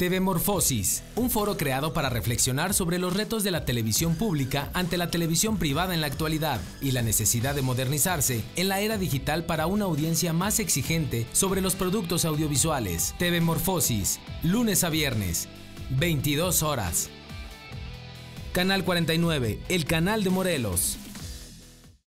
TV Morfosis, un foro creado para reflexionar sobre los retos de la televisión pública ante la televisión privada en la actualidad y la necesidad de modernizarse en la era digital para una audiencia más exigente sobre los productos audiovisuales. TV Morfosis, lunes a viernes, 22 horas. Canal 49, el canal de Morelos.